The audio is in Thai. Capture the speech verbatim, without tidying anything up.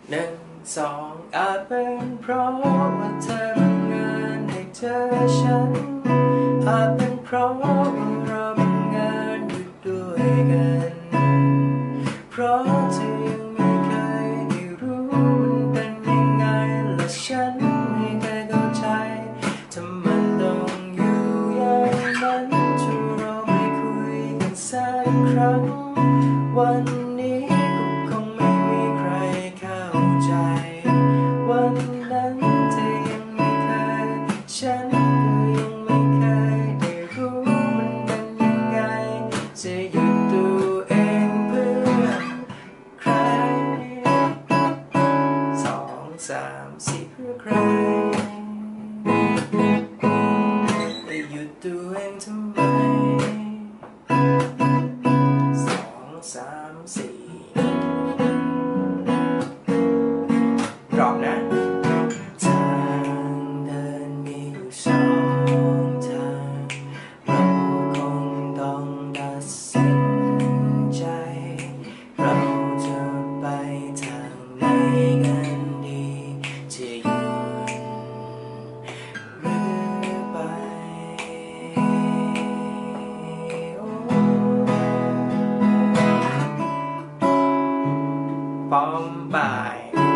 หนึ่งสองอาจเป็นเพราะว่าเธอบังเอิญให้เจอฉันอาจเป็นเพราะว่าเราบังเอิญอยู่ด้วยกันเพราะเธอยังไม่เคยได้รู้มันเป็นยังไงและฉันไม่เคยเข้าใจทำไมต้องอยู่อย่างนั้นถ้าเราไม่คุยกันสักครั้งวันนี้ก็คงไม่มีใครเข้าใจวันนั้นเธอยังไม่เคยฉันก็ยังไม่เคยได้รู้มันเป็นยังไงจะหยุดตัวเองเพื่อใครสองสามสี่เพื่อใครจะหยุดตัวเองทำไมสองสามสี่รอบนะทางเดินมีอยู่สองทางเราคงต้องตัดสินใจเราจะไปทางไหนกันดีจะหยุดหรือไปป้อมบ่าย